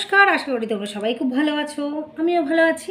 নমস্কার, আশা করি তোমরা সবাই খুব ভালো আছো, আমিও ভালো আছি।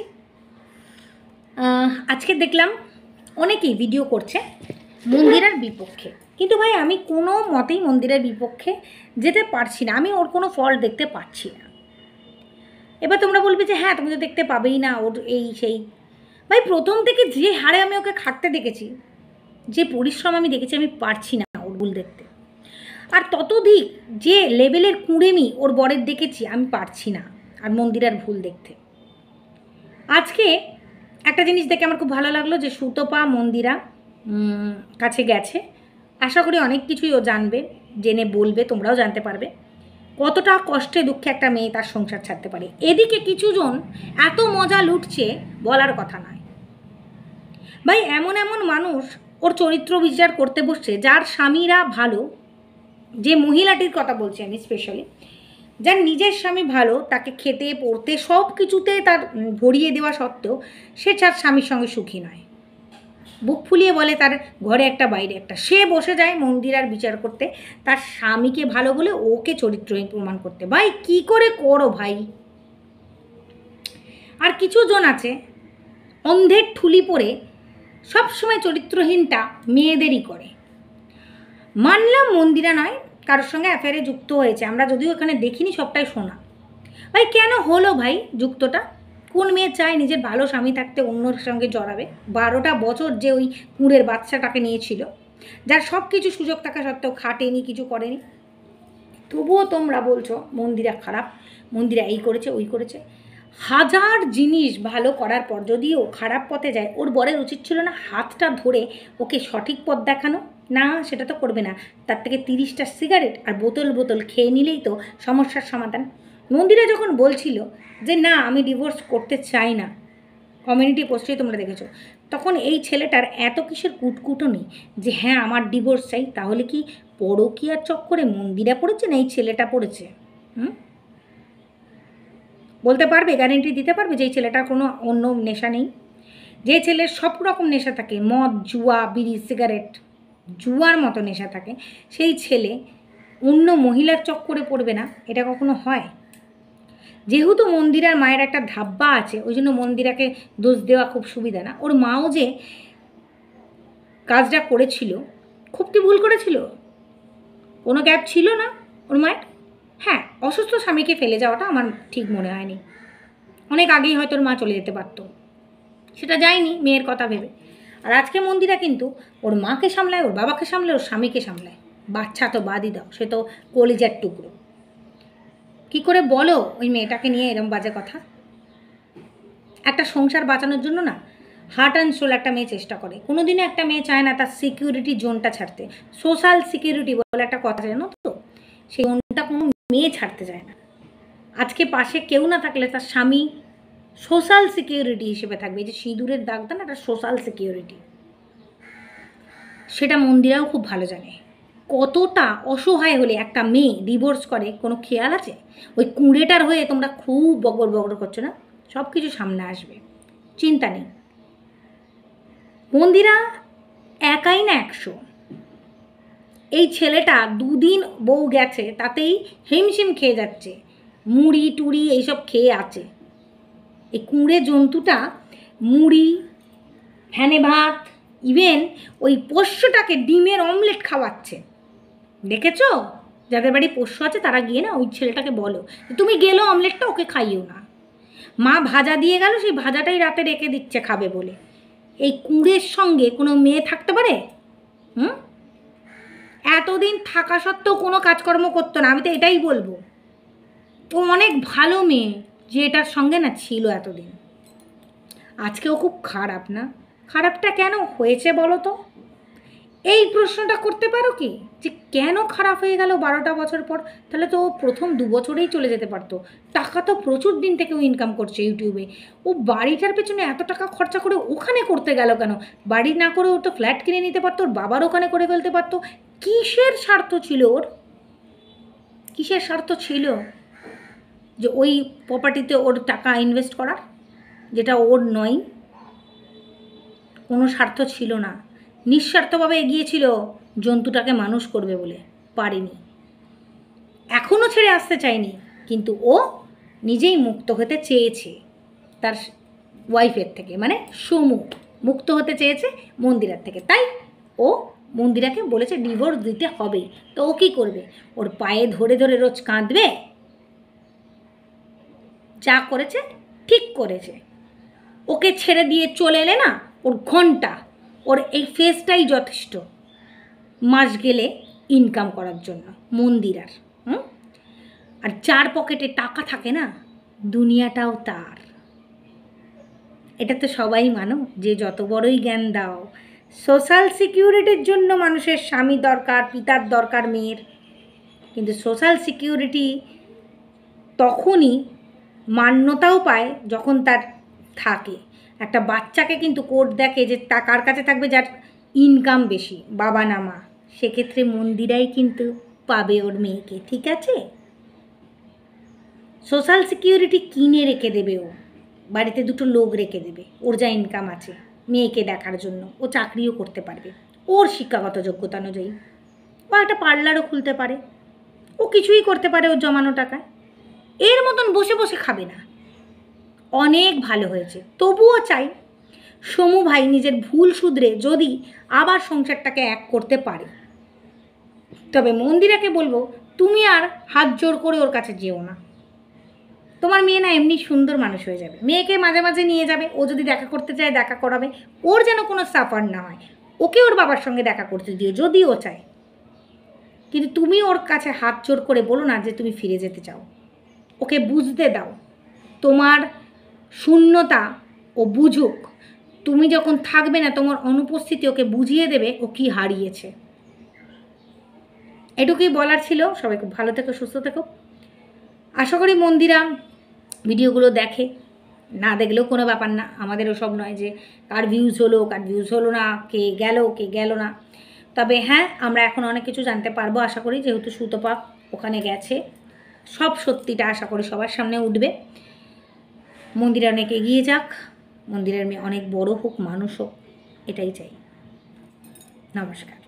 আজকে দেখলাম অনেকেই ভিডিও করছে মন্দিরের বিপক্ষে, কিন্তু ভাই আমি কোনো মতেই মন্দিরের বিপক্ষে যেতে পারছি না, আমি ওর কোনো ফল দেখতে পাচ্ছি না। এবার তোমরা বলবে যে হ্যাঁ তুমি তো দেখতে পাবেই না, ওর এই সেই। ভাই প্রথম থেকে যে হারে আমি ওকে খাটতে দেখেছি, যে পরিশ্রম আমি দেখেছি, আমি পারছি না ওর ভুল দেখতে। আর ততোধিক যে লেভেলের কুঁড়েমি ওর বরের দেখেছি, আমি পারছি না আর মন্দিরের ভুল দেখতে। আজকে একটা জিনিস দেখে আমার খুব ভালো লাগলো যে সুতপা মন্দিরা কাছে গেছে। আশা করি অনেক কিছুই ও জানবে, জেনে বলবে, তোমরাও জানতে পারবে কতটা কষ্টে দুঃখে একটা মেয়ে তার সংসার ছাড়তে পারে। এদিকে কিছুজন এত মজা লুটছে বলার কথা নয়। ভাই এমন এমন মানুষ ওর চরিত্র বিচার করতে বসছে যার স্বামীরা ভালো, যে মহিলাটির কথা বলছি আমি স্পেশালি, যার নিজের স্বামী ভালো, তাকে খেতে পড়তে সব কিছুতে তার ভরিয়ে দেওয়া সত্ত্বেও সে তার স্বামীর সঙ্গে সুখী নয়। বুক ফুলিয়ে বলে তার ঘরে একটা বাইরে একটা, সে বসে যায় মন্দিরার বিচার করতে তার স্বামীকে ভালো বলে ওকে চরিত্রহীন প্রমাণ করতে। ভাই কি করে করো ভাই। আর কিছু জন আছে অন্ধের ঠুলি পরে সবসময় চরিত্রহীনটা মেয়েদেরই করে। মানলাম মন্দিরা নয়, কারোর সঙ্গে অ্যাফেয়ারে যুক্ত হয়েছে, আমরা যদিও এখানে দেখিনি, সবটাই শোনা। ভাই কেন হলো ভাই যুক্তটা? কোন মেয়ে চায় নিজের ভালো স্বামী থাকতে অন্যর সঙ্গে জড়াবে? 12টা বছর যে ওই কুঁড়ের বাচ্চাটাকে নিয়েছিল, যার সব কিছু সুযোগ থাকা সত্ত্বেও খাটেনি, কিছু করেনি, তবুও তোমরা বলছো মন্দিরা খারাপ, মন্দিরা এই করেছে ওই করেছে। হাজার জিনিস ভালো করার পর যদি ও খারাপ পথে যায়, ওর বরের উচিত ছিল না হাতটা ধরে ওকে সঠিক পথ দেখানো? না, সেটা তো করবে না। তার থেকে 30টা সিগারেট আর বোতল বোতল খেয়ে নিলেই তো সমস্যার সমাধান। মন্দিরা যখন বলছিল যে না আমি ডিভোর্স করতে চাই না, কমিউনিটি পোস্টেই তোমরা দেখেছো, তখন এই ছেলেটার এত কিসের কুটকুটো নেই যে হ্যাঁ আমার ডিভোর্স চাই? তাহলে কি পরকীয়ার চক্করে মন্দিরা পড়েছে না এই ছেলেটা পড়েছে? বলতে পারবে, গ্যারেন্টি দিতে পারবে যে এই ছেলেটার কোনো অন্য নেশা নেই? যে ছেলের সব রকম নেশা থাকে, মদ, জুয়া, বিড়ি, সিগারেট, জুয়ার মতো নেশা থাকে, সেই ছেলে অন্য মহিলার চক্করে পড়বে না? এটা কখনো হয়? যেহেতু মন্দিরার মায়ের একটা ধাব্বা আছে, ওই জন্য মন্দিরাকে দোষ দেওয়া খুব সুবিধা না। ওর মাও যে কাজটা করেছিল, খুব কি ভুল করেছিল? কোনো গ্যাপ ছিল না ওর মায়ের? হ্যাঁ, অসুস্থ স্বামীকে ফেলে যাওয়াটা আমার ঠিক মনে হয়নি, অনেক আগেই হয়তো ওর মা চলে যেতে পারতো, সেটা যায়নি মেয়ের কথা ভেবে। আর আজকে মন্দিরা কিন্তু ওর মাকে সামলায়, ওর বাবাকে সামলায়, ওর স্বামীকে সামলায়। বাচ্চা তো বাদই দাও, সে তো কলিজার টুকরো। কি করে বলো ওই মেয়েটাকে নিয়ে এরম বাজে কথা? একটা সংসার বাঁচানোর জন্য না হার্ট অ্যান্ড সোল একটা মেয়ে চেষ্টা করে। কোনোদিনও একটা মেয়ে চায় না তার সিকিউরিটি জোনটা ছাড়তে। সোশ্যাল সিকিউরিটি বলে একটা কথা জানো তো, সেই জোনটা কোনো মেয়ে ছাড়তে চায় না। আজকে পাশে কেউ না থাকলে তার স্বামী সোশ্যাল সিকিউরিটি হিসেবে থাকবে। এই যে সিঁদুরের দাগটা না, একটা সোশ্যাল সিকিউরিটি, সেটা মন্দিরাও খুব ভালো জানে। কতটা অসহায় হলে একটা মেয়ে ডিভোর্স করে কোনো খেয়াল আছে? ওই কুঁড়েটার হয়ে তোমরা খুব বগর বগর করছো না, সব কিছু সামনে আসবে, চিন্তা নেই। মন্দিরা একাই না 100। এই ছেলেটা 2 দিন বউ গেছে তাতেই হিমশিম খেয়ে যাচ্ছে, মুড়ি টুড়ি এইসব খেয়ে আছে। এই কুঁড়ে জন্তুটা মুড়ি, ফ্যানে ভাত, ইভেন ওই পোষ্যটাকে ডিমের অমলেট খাওয়াচ্ছে। দেখেছো? যাদের বাড়ি পোষ্য আছে তারা গিয়ে না ওই ছেলেটাকে বলো তুমি গেলো অমলেটটা ওকে খাইও না। মা ভাজা দিয়ে গেল, সেই ভাজাটাই রাতে রেখে দিচ্ছে খাবে বলে। এই কুঁড়ের সঙ্গে কোনো মেয়ে থাকতে পারে? এতদিন থাকা সত্ত্বেও কোনো কাজকর্ম করতো না, আমি তো এটাই বলবো। ও অনেক ভালো মেয়ে যে এটার সঙ্গে না ছিল এতদিন। আজকেও খুব খারাপ না? খারাপটা কেন হয়েছে বলো তো? এই প্রশ্নটা করতে পারো কি যে কেন খারাপ হয়ে গেল 12টা বছর পর? তাহলে তো ও প্রথম 2 বছরেই চলে যেতে পারতো। টাকা তো প্রচুর দিন থেকে ও ইনকাম করছে ইউটিউবে। ও বাড়িটার পেছনে এত টাকা খরচা করে ওখানে করতে গেল কেন? বাড়ি না করে ও তো ফ্ল্যাট কিনে নিতে পারতো, ওর বাবার ওখানে করে ফেলতে পারতো। কিসের স্বার্থ ছিল ওর? কিসের স্বার্থ ছিল যে ওই প্রপার্টিতে ওর টাকা ইনভেস্ট করার, যেটা ওর নয়? কোনো স্বার্থ ছিল না, নিঃস্বার্থভাবে এগিয়েছিল জন্তুটাকে মানুষ করবে বলে, পারেনি। এখনও ছেড়ে আসতে চায়নি, কিন্তু ও নিজেই মুক্ত হতে চেয়েছে তার ওয়াইফের থেকে, মানে সমু মুক্ত হতে চেয়েছে মন্দিরার থেকে, তাই ও মন্দিরাকে বলেছে ডিভোর্স দিতে হবে। তো ও কী করবে? ওর পায়ে ধরে ধরে রোজ কাঁদবে? যা করেছে ঠিক করেছে। ওকে ছেড়ে দিয়ে চলে এলে না, ওর ঘন্টা, ওর এই ফেসটাই যথেষ্ট মাস গেলে ইনকাম করার জন্য মন্দিরার। আর যার পকেটে টাকা থাকে না, দুনিয়াটাও তার। এটা তো সবাই মানো, যে যত বড়ই জ্ঞান দাও। সোশ্যাল সিকিউরিটির জন্য মানুষের স্বামী দরকার, পিতার দরকার মেয়ের, কিন্তু সোশ্যাল সিকিউরিটি তখনই মান্যতাও পায় যখন তার থাকে। একটা বাচ্চাকে কিন্তু কোর্ট দেখে যে কার কাছে থাকবে, যার ইনকাম বেশি, বাবা না মা। সেক্ষেত্রে মন্দিরাই কিন্তু পাবে ওর মেয়েকে, ঠিক আছে? সোশ্যাল সিকিউরিটি কিনে রেখে দেবে, ও বাড়িতে দুটো লোক রেখে দেবে, ওর যা ইনকাম আছে মেয়েকে দেখার জন্য। ও চাকরিও করতে পারবে ওর শিক্ষাগত যোগ্যতা অনুযায়ী, বা একটা পার্লারও খুলতে পারে, ও কিছুই করতে পারে ওর জমানো টাকায়। এর মতন বসে বসে খাবে না। অনেক ভালো হয়েছে, তবুও চাই সমু ভাই নিজের ভুল শুধরে যদি আবার সংসারটাকে এক করতে পারে। তবে মন্দিরাকে বলবো, তুমি আর হাত জোর করে ওর কাছে যেও না। তোমার মেয়ে না এমনি সুন্দর মানুষ হয়ে যাবে, মেয়েকে মাঝে মাঝে নিয়ে যাবে, ও যদি দেখা করতে চায় দেখা করাবে, ওর যেন কোনো সাফার না হয়। ওকে ওর বাবার সঙ্গে দেখা করতে দিও যদি ও চায়, কিন্তু তুমি ওর কাছে হাত জোর করে বলো না যে তুমি ফিরে যেতে চাও। ওকে বুঝতে দাও তোমার শূন্যতা, ও বুঝুক। তুমি যখন থাকবে না, তোমার অনুপস্থিতি ওকে বুঝিয়ে দেবে ও কি হারিয়েছে। এটুকুই বলার ছিল। সবাই খুব ভালো থেকো, সুস্থ থেকো। আশা করি মন্দিরা ভিডিওগুলো দেখে, না দেখলেও কোনো ব্যাপার না। আমাদের ওসব নয় যে কার ভিউজ হলো কার ভিউজ হলো না, কে গেল না। তবে হ্যাঁ, আমরা এখন অনেক কিছু জানতে পারবো আশা করি, যেহেতু সুতপা ওখানে গেছে। সব সত্যিটা আশা করি সবার সামনে উঠবে। মন্দিরা অনেক এগিয়ে যাক, মন্দিরের মেয়ে অনেক বড় হোক, মানুষ হোক, এটাই চাই। নমস্কার।